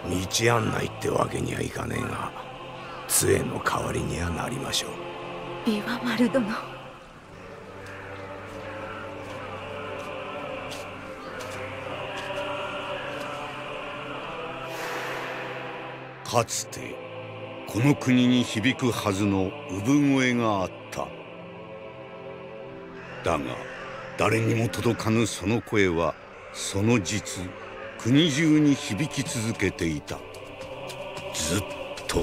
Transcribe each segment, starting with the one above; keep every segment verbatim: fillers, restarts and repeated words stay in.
道案内ってわけにはいかねえが、杖の代わりにはなりましょう。 ビワマル殿。 かつてこの国に響くはずの産声があった。だが誰にも届かぬその声はその実国中に響き続けていた。ずっと。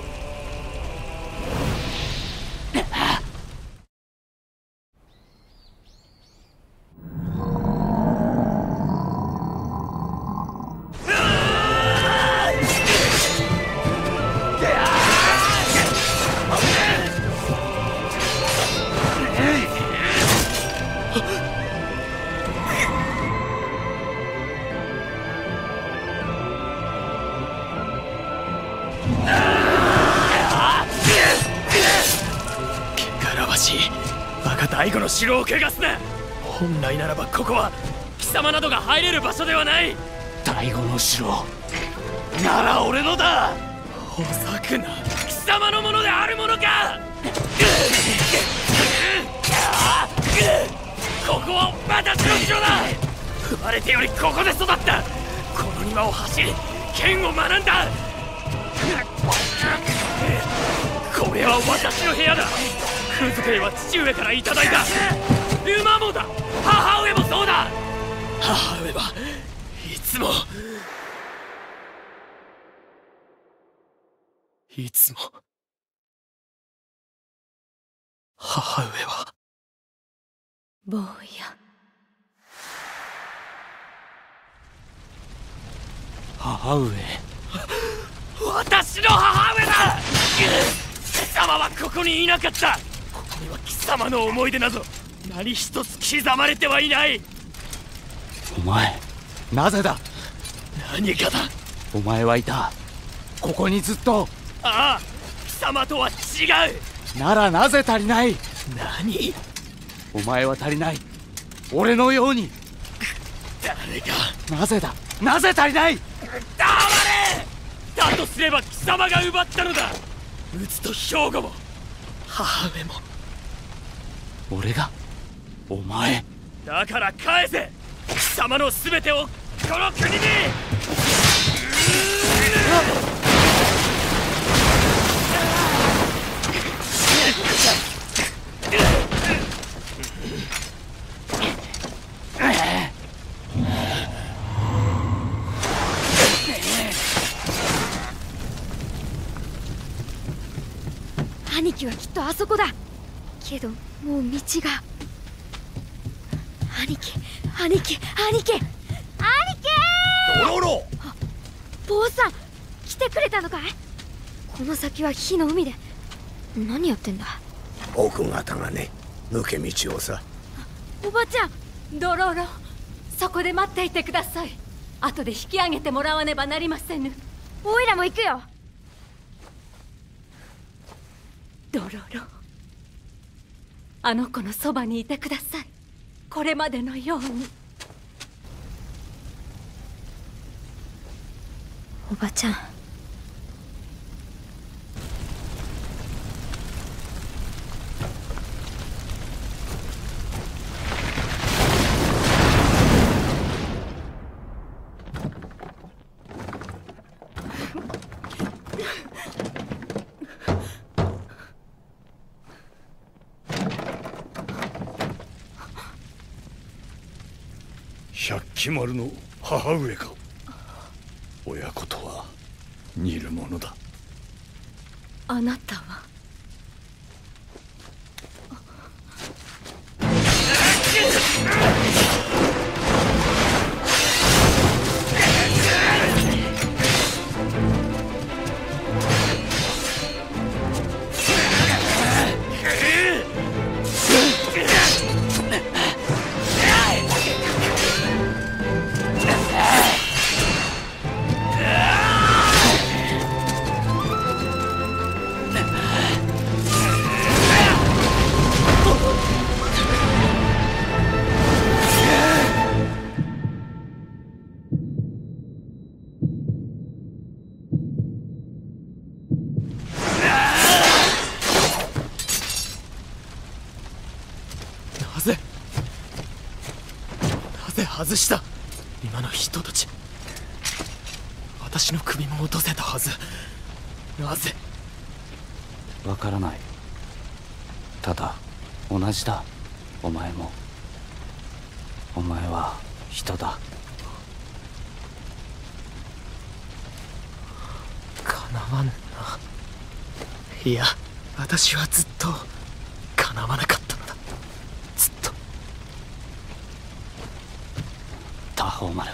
大悟の城を汚すな。本来ならばここは貴様などが入れる場所ではない。大悟の城なら俺のだ。ほざくな。貴様のものであるものか。ここは私の城だ。生まれてよりここで育った。この庭を走り剣を学んだ。これは私の部屋だ。風机は父上からいただいた。馬もだ。母上もそうだ。母上はいつもいつも母上は坊や。 母上。私の母上だ。貴様はここにいなかった。ここには貴様の思い出など何一つ刻まれてはいない。 お前なぜだ。 何かだ。 お前はいた。ここにずっと。 ああ、貴様とは違う。 ならなぜ足りない。 何。 お前は足りない。俺のように。 誰が。 なぜだ。なぜ足りない。 黙れ。だとすれば貴様が奪ったのだ。うつと兵庫も母上も。 俺が。お前だから返せ。貴様の全てをこの国に。 兄貴はきっとあそこだ。けどもう道が。兄貴兄貴兄貴兄貴。 ドロロ。 坊さん来てくれたのかい。この先は火の海で何やってんだ。 奥方がね、抜け道をさ。 おばちゃん。 ドロロ、そこで待っていてください。後で引き上げてもらわねばなりませぬ。 おいらも行くよ。 ドロロ、あの子のそばにいてください。これまでのように。 おばちゃん。 百鬼丸の母上か。親子とは似るものだ。 あなたは。 外した今の人たち。私の首も落とせたはず。なぜ？ わからない。ただ同じだ。お前も。お前は人だ。 かなわんな。いや、私はずっとかなわなかったのだ。ずっと。 多宝丸。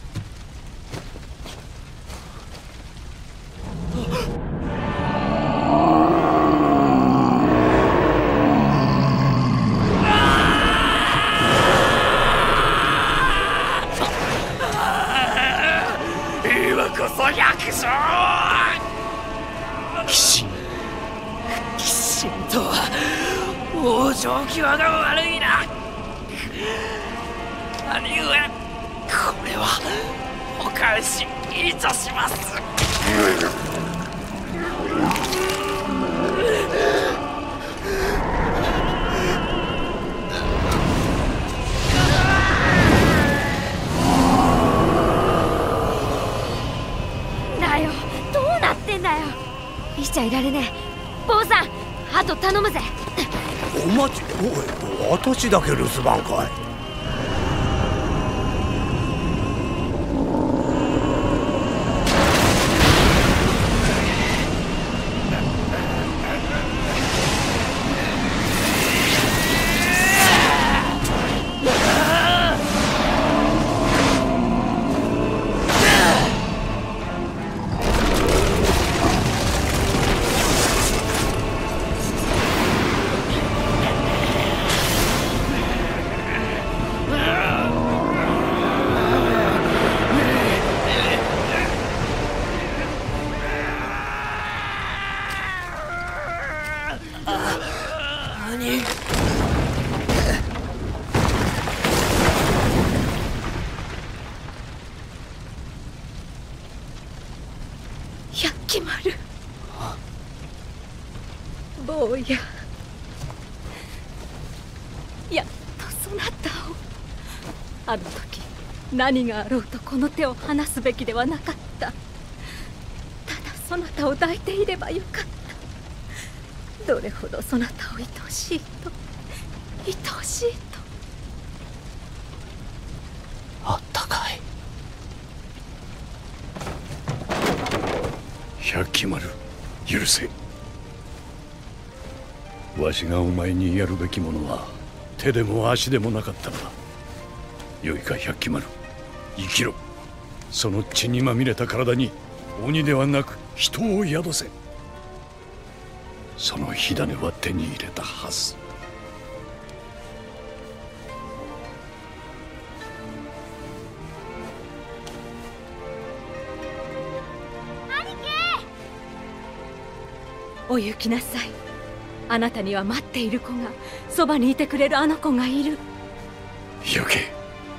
今こそ百姓。鬼神鬼神とは往生際が悪いな。兄上、これはお返しいたします。 だよ、どうなってんだよ。見ちゃいられねえ。坊さん、あと頼むぜ。 お待ち。おい、私だけ留守番かい。 百鬼丸。坊や、やっとそなたを。あの時何があろうとこの手を離すべきではなかった。ただそなたを抱いていればよかった。どれほどそなたを愛おしいと愛おしいと。 あったかい。 百鬼丸、許せ。わしがお前にやるべきものは手でも足でもなかったのだ。よいか百鬼丸、生きろ。その血にまみれた体に鬼ではなく人を宿せ。その火種は手に入れたはず。 お行きなさい。あなたには待っている子が、そばにいてくれるあの子がいる。 行け。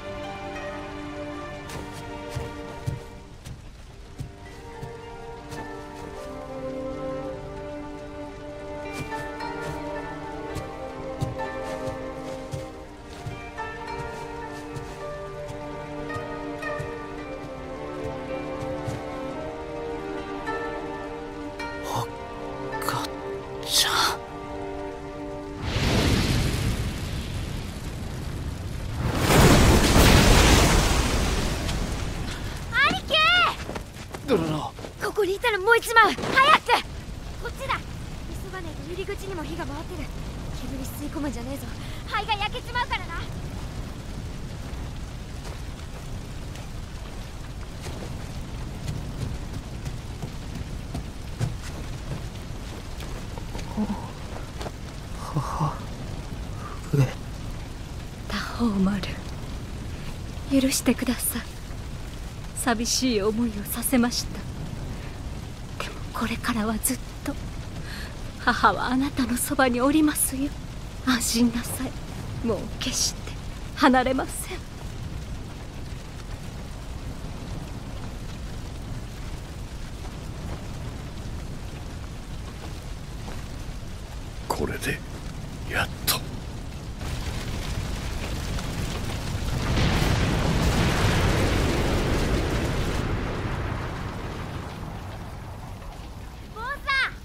ここにいたら燃えちまう。早くこっちだ。急がねえと入り口にも火が回ってる。煙吸い込むんじゃねえぞ。灰が焼けちまうからな。 母上。 多宝丸、許してください。寂しい思いをさせました。でもこれからはずっと母はあなたのそばにおりますよ。安心なさい。もう決して離れません。 これでやっと。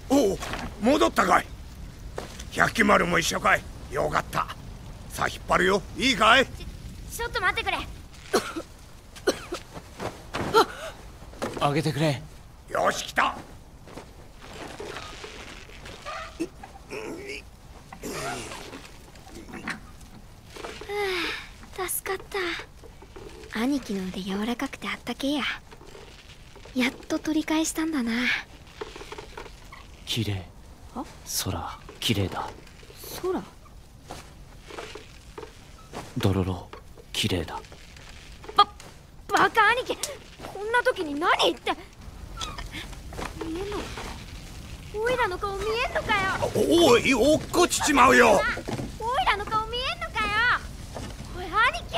おお、戻ったかい。百鬼丸も一緒かい。よかった。さあ引っ張るよ。いいかい。 ちちょっと待ってくれ。 あげてくれ。 よし来た。 助かった。兄貴の腕柔らかくてあったけえや。やっと取り返したんだな。 綺麗。空綺麗だ。 空？ ドロロ綺麗だ。 ババカ兄貴、こんな時に何言って。見えんの？オイラの顔見えんのかよ。 おい、落っこちちまうよ。 オイラの顔見えんのかよ。おい兄貴。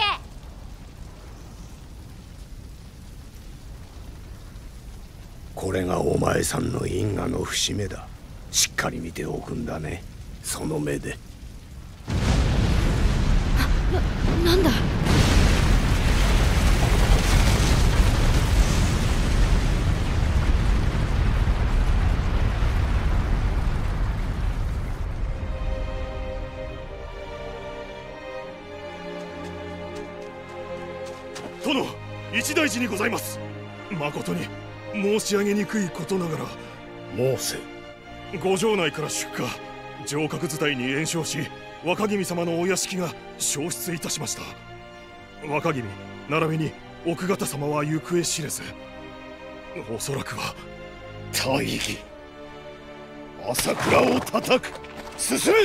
これがお前さんの因果の節目だ。しっかり見ておくんだね、その目で。 な、なんだ。 殿、一大事にございます。誠に申し上げにくいことながら、 申せ。 ご城内から出火、城郭伝いに延焼し、若君様のお屋敷が焼失いたしました。若君並びに奥方様は行方知れず、おそらくは大義。朝倉を叩く。進め進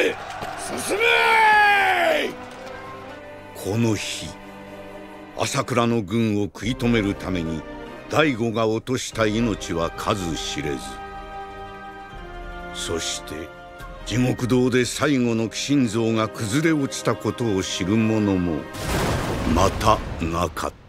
め。 この日、朝倉の軍を食い止めるために醍醐が落とした命は数知れず、そして地獄道で最後の鬼神像が崩れ落ちたことを知る者もまたなかった。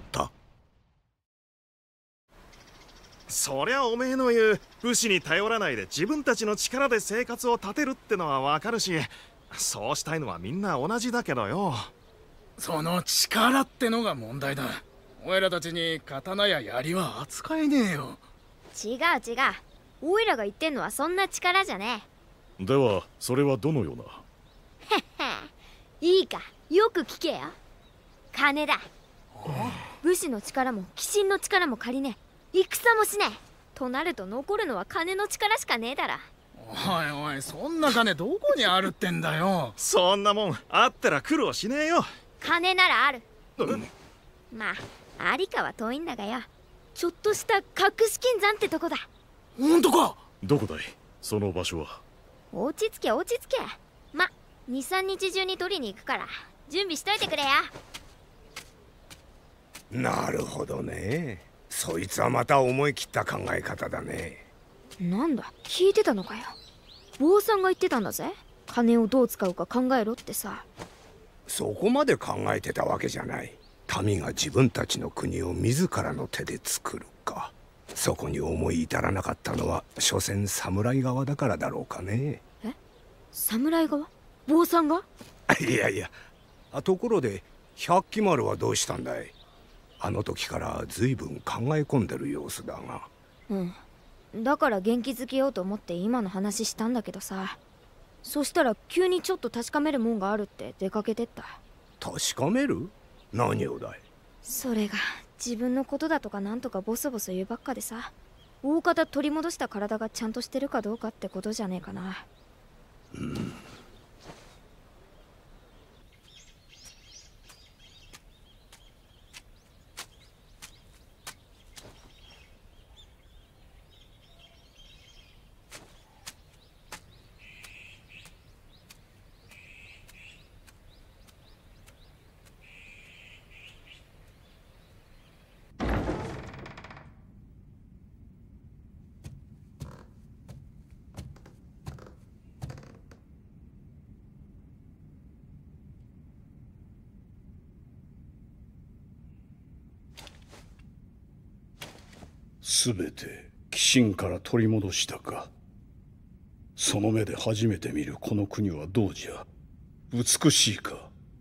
そりゃおめえの言う武士に頼らないで自分たちの力で生活を立てるってのはわかるし、そうしたいのはみんな同じだけどよ。 その力ってのが問題だ。お前らたちに刀や槍は扱えねえよ。 違う違う、オイラが言ってんのはそんな力じゃねえ。ではそれはどのような。 いいか、よく聞けよ。金だ。武士の力も鬼神の力も借りねえ、戦もしねえとなると残るのは金の力しかねえだろ。 おいおい、そんな金どこにあるってんだよ。 そんなもんあったら苦労しねえよ。 金ならある。まあありかは遠いんだがよ、ちょっとした隠し金山ってとこだ。 ほんとか。 どこだいその場所は。 落ち着け落ち着け。ま、にさんにち中に取りに行くから準備しといてくれや。 なるほどね。そいつはまた思い切った考え方だね。 なんだ、聞いてたのかよ。坊さんが言ってたんだぜ、金をどう使うか考えろってさ。 そこまで考えてたわけじゃない。民が自分たちの国を自らの手で作るか。そこに思い至らなかったのは所詮侍側だからだろうかね。 え、侍側？坊さんが？ いやいや、ところで百鬼丸はどうしたんだい。あの時から随分考え込んでる様子だが。 うん、だから元気づけようと思って今の話したんだけどさ、そしたら急にちょっと確かめるもんがあるって出かけてった。 確かめる？何をだい？ それが自分のことだとかなんとかボソボソ言うばっかでさ、大方取り戻した体がちゃんとしてるかどうかってことじゃねえかな。 うん。 すべて鬼神から取り戻したか。その目で初めて見るこの国はどうじゃ。美しいか。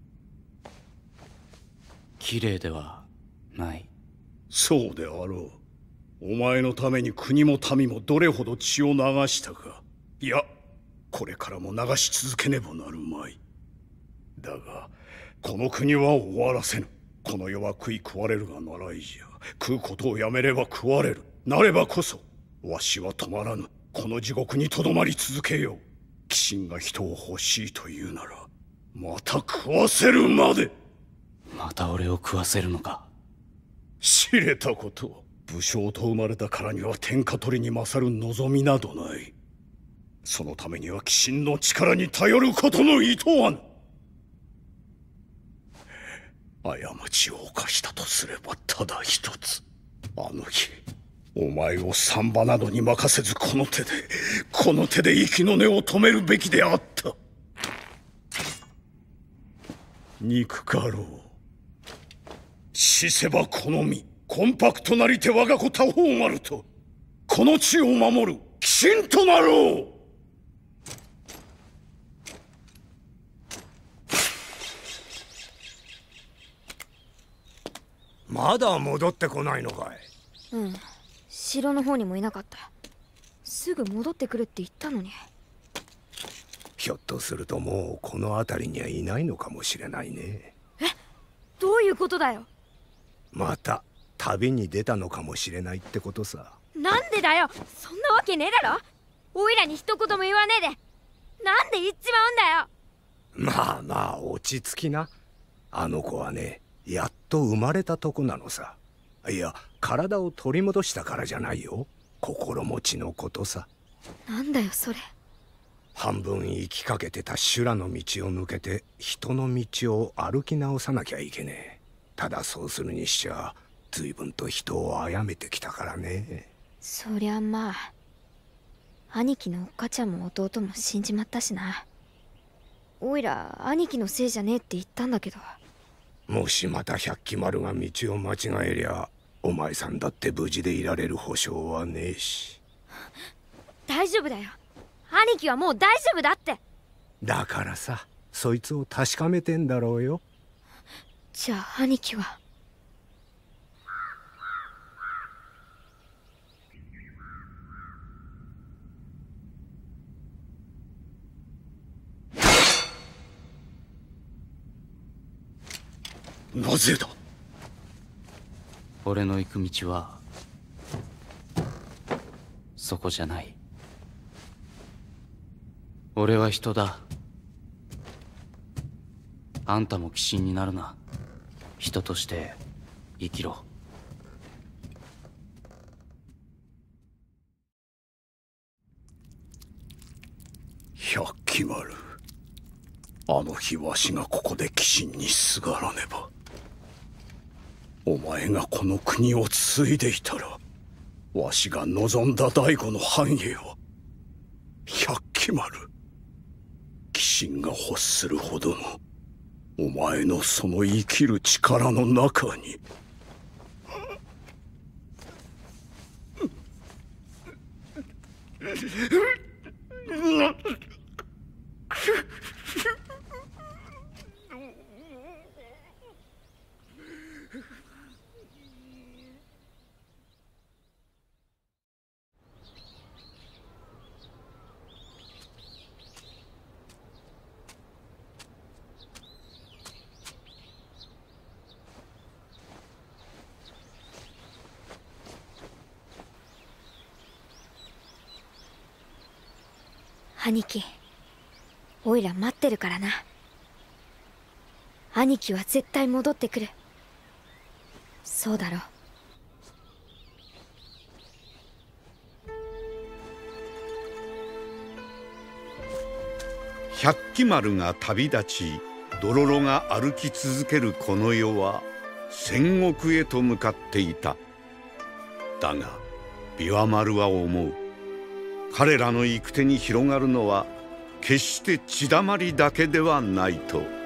綺麗ではない。 そうであろう。お前のために国も民もどれほど血を流したか。 いや、これからも流し続けねばなるまい。だがこの国は終わらせぬ。この世は食い食われるがならいじゃ。食うことをやめれば食われる。なればこそわしは止まらぬ。この地獄にとどまり続けよう。鬼神が人を欲しいというならまた食わせるまで。 また俺を食わせるのか。 知れたこと。武将と生まれたからには天下取りに勝る望みなどない。そのためには鬼神の力に頼ることのいとわぬ。過ちを犯したとすればただ一つ。あの日お前を産婆などに任せずこの手でこの手で息の根を止めるべきであった。憎かろう。死せばこの身コンパクトなりて我が子多宝丸とこの地を守る鬼神となろう。 まだ戻ってこないのかい。 うん、城の方にもいなかった。すぐ戻ってくるって言ったのに。 ひょっとするともうこの辺りにはいないのかもしれないね。 え、どういうことだよ。 また旅に出たのかもしれないってことさ。 なんでだよ。そんなわけねえだろ。おいらに一言も言わねえでなんで言っちまうんだよ。 まあまあ落ち着きな。あの子はね、やっと生まれたとこなのさ。いや、体を取り戻したからじゃないよ。心持ちのことさ。 なんだよそれ。 半分生きかけてた修羅の道を抜けて人の道を歩き直さなきゃいけねえ。ただそうするにしちゃ随分と人を殺めてきたからね。 そりゃまあ兄貴のおっかちゃんも弟も死んじまったしな。おいら兄貴のせいじゃねえって言ったんだけど。 もしまた百鬼丸が道を間違えりゃお前さんだって無事でいられる保証はねえし。 大丈夫だよ。兄貴はもう大丈夫だって。 だからさ、そいつを確かめてんだろうよ。 じゃあ兄貴は。 なぜだ。 俺の行く道はそこじゃない。俺は人だ。あんたも鬼神になるな。人として生きろ。 百鬼丸、あの日わしがここで鬼神にすがらねば。お前がこの国を継いでいたらわしが望んだ醍醐の繁栄を。百鬼丸、鬼神が欲するほどのお前のその生きる力の中に。 兄貴、おいら待ってるからな。兄貴は絶対戻ってくる。そうだろ。 百鬼丸が旅立ちドロロが歩き続けるこの世は戦国へと向かっていた。だが琵琶丸は思う。彼らの行く手に広がるのは決して血だまりだけではないと。